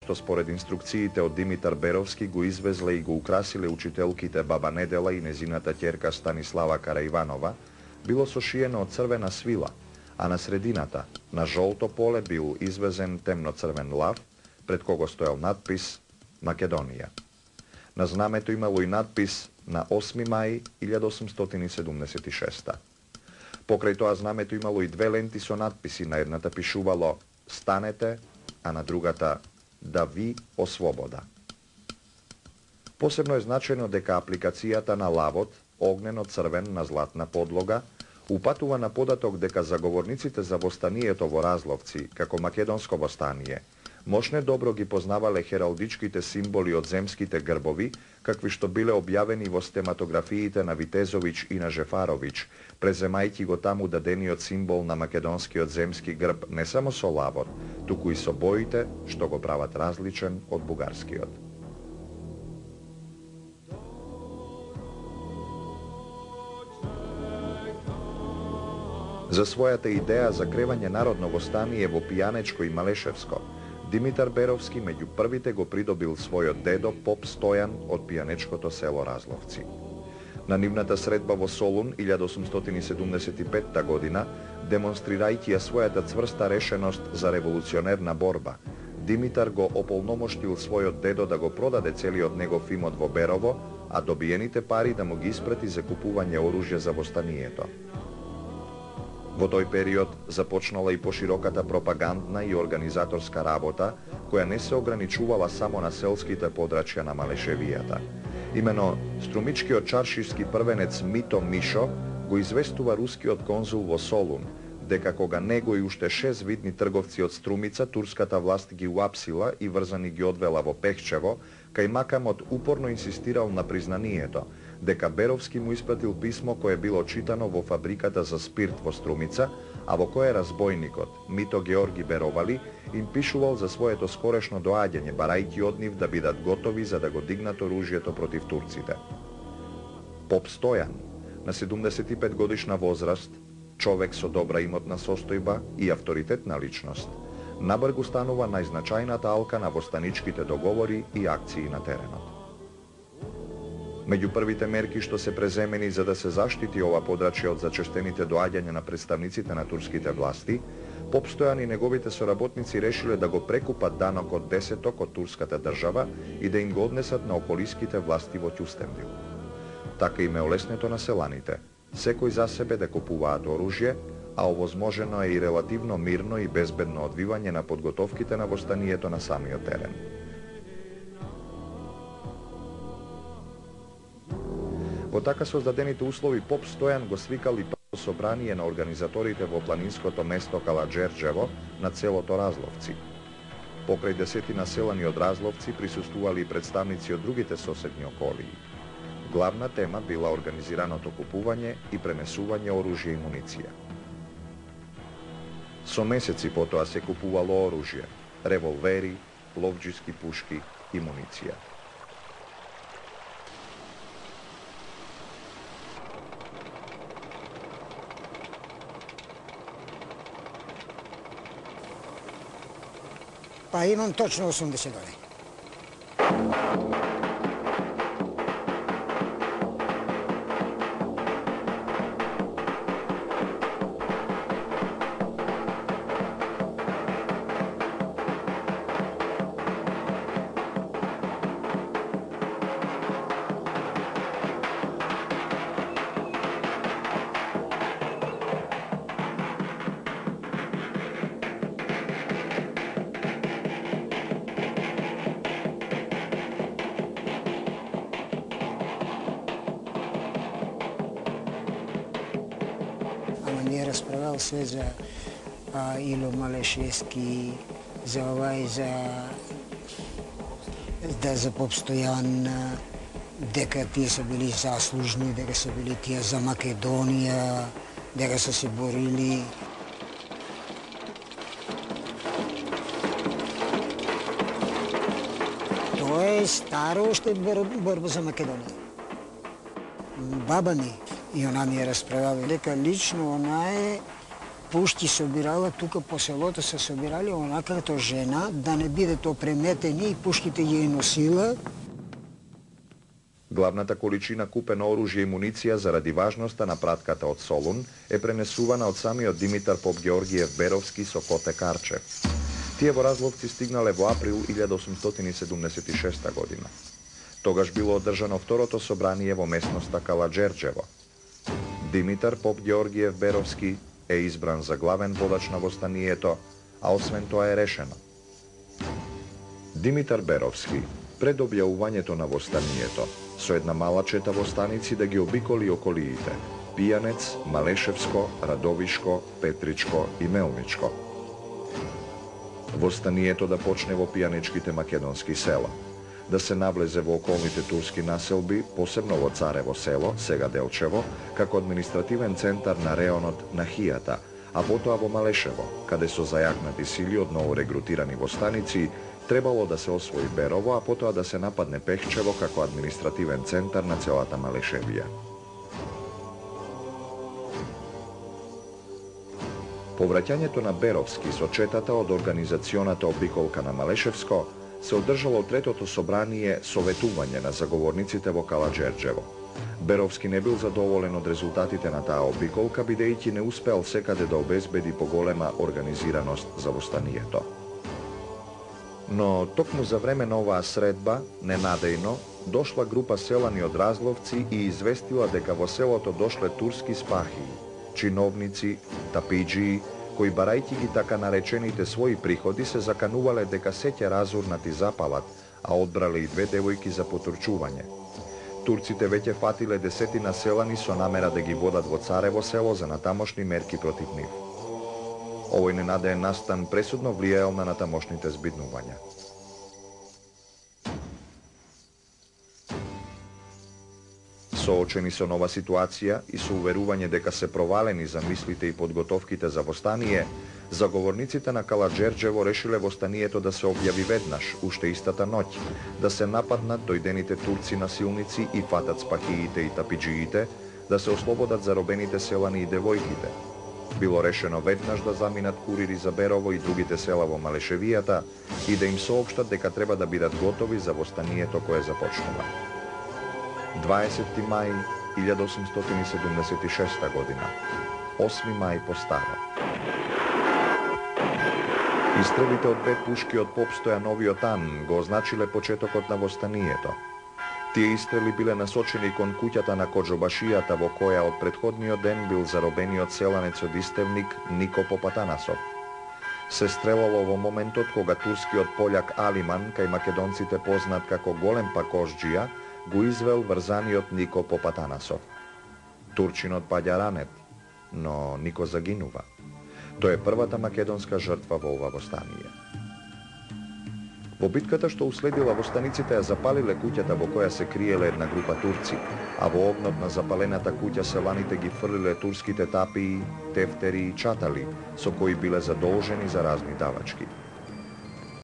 што според инструкциите од Димитар Беровски го извезле и го украсиле учителките баба Недела и незината ќерка Станислава Караиванова, било сошиено од црвена свила, а на средината, на жолто поле, бил извезен темно-црвен лав, пред кого стоел надпис Македонија. На знамето имало и надпис на 8 мај 1876. Покрај тоа знамето имало и две ленти со надписи, на едната пишувало «Станете», а на другата «Да ви ослобода». Посебно е значено дека апликацијата на лавот, огнено-црвен на златна подлога, упатува на податок дека заговорниците за востанието во Разловци, како македонско востание, мошне добро ги познавале хералдичките символи од земските грбови, какви што биле објавени во стематографиите на Витезович и на Жефарович, преземајќи го таму дадениот символ на македонскиот земски грб не само со лавот, туку и со боите што го прават различен од бугарскиот. За својата идеја за кревање народно востание во Пијанечко и Малешевско, Димитар Беровски меѓу првите го придобил својот дедо поп Стојан од пијанечкото село Разловци. На нивната средба во Солун 1875 година, демонстрирајќи ја својата цврста решеност за револуционерна борба, Димитар го ополномоштил својот дедо да го продаде целиот негов имот во Берово, а добиените пари да му ги испрати за купување оружје за востанието. Во тој период започнала и пошироката пропагандна и организаторска работа, која не се ограничувала само на селските подрачја на Малешевијата. Имено струмичкиот чаршиски првенец Мито Мишо го известува рускиот конзул во Солун, дека кога него и уште 6 видни трговци од Струмица, турската власт ги уапсила и врзани ги одвела во Пехчево, кај Макамот упорно инсистирал на признанието, дека Беровски му испратил писмо кое било читано во фабриката за спирт во Струмица, а во кое разбойникот, Мито Георги Беровали, им пишувал за своето скорешно доаѓање, барајќи од нив да бидат готови за да го дигнат оружјето против турците. Поп Стојан, на 75 годишна возраст, човек со добра имотна состојба и авторитетна личност, набргу станува најзначајната алка на востаничките договори и акции на теренот. Меѓу првите мерки што се преземени за да се заштити ова подрачје од зачестените доаѓања на представниците на турските власти, поп Стојан и неговите соработници решиле да го прекупат данокот десеток од турската држава и да им го однесат на околиските власти во Ќустендил. Така им е олеснето на селаните, секој за себе да купуваат оружје, а овозможено е и релативно мирно и безбедно одвивање на подготовките на востанието на самиот терен. Во така создадените услови поп Стојан го свикал и прво собрание на организаторите во планинското место Каладжерџево на целото Разловци. Покрај десетина селани од Разловци присуствували и представници од другите соседни околии. Главна тема била организираното купување и пренесување оружје и муниција. Со месеци потоа се купувало оружје, револвери, ловџиски пушки и муниција. Па имам точно 80 години. Не расправал се за Ило Малешевски, за овај, за поп Стојан, дека тие се били заслужни, дека се били тие за Македонија, дека се борили. Тоа е старо уште борба за Македонија. Баба ми и она ми е расправила дека лично она е пушки собирала, тука по селото се собирали онака като жена, да не бидат опреметени и пушките ги носила. Главната количина купено оружје и муниција заради важноста на пратката од Солун е пренесувана од самиот Димитар Поп-Георгиев Беровски со Коте Карчев. Тие во Разловци стигнале во април 1876 година. Тогаш било одржано второто собрание во местноста Калаџерџево. Димитар Поп-Георгиев Беровски е избран за главен водач на востанието, а освен тоа е решено. Димитар Беровски пред објавувањето на востанието со една мала чета востаници да ги обиколи околиите Пијанец, Малешевско, Радовишко, Петричко и Мелничко. Востанието да почне во пијаничките македонски села, да се навлезе во околните турски населби, посебно во Царево село, сега Делчево, како административен центар на реонот на Хијата, а потоа во Малешево, каде со зајакнати сили од ново регрутирани востаници требало да се освои Берово, а потоа да се нападне Пехчево како административен центар на целата Малешевија. Повраќањето на Беровски со четата од организационата обиколка на Малешевско се одржало третото собрание советување на заговорниците во Калаџерџево. Беровски не бил задоволен од резултатите на таа обиколка, бидејќи не успеал секаде да обезбеди поголема организираност за востанието. Но токму за време на оваа средба, ненадејно, дошла група селани од Разловци и известила дека во селото дошле турски спахии, чиновници, тапиџии, кои барајќи ги така наречените своји приходи се заканувале дека се ќе разурнати запалат, а одбрале и две девојки за потурчување. Турците веќе фатиле десетина селани со намера да ги водат во Царево село за натамошни мерки против нив. Овој ненадеен настан пресудно влијаел на натамошните збиднувања. Соочени со нова ситуација и со уверување дека се провалени замислите и подготовките за востание, заговорниците на Калаџерџево решиле востанието да се објави веднаш, уште истата ноќ, да се нападнат дојдените турци насилници и фатат спахиите и тапиџиите, да се ослободат заробените селани и девојките. Било решено веднаш да заминат курири за Берово и другите села во Малешевијата и да им соопштат дека треба да бидат готови за востанието кое започнува. 20. мај 1876 година, 8. мај по старо. Истрелите од две пушки од Поп Стојановиот Ан го означиле почетокот на востанието. Тие истрели биле насочени кон куќата на Коџобашијата во која од претходниот ден бил заробениот селанец од Истевник Нико Попатанасов. Се стрелало во моментот кога турскиот пољак Алиман, кај македонците познат како Голем Пакошџија, го извел врзаниот Нико Попатанасов. Турчинот паѓа ранет, но Нико загинува. Тој е првата македонска жртва во ова востание. Во битката што уследила, востаниците ја запалиле куќата во која се криеле една група турци, а во огнот на запалената куќа селаните ги фрлиле турските тапии, тефтери и чатали, со кои биле задолжени за разни давачки.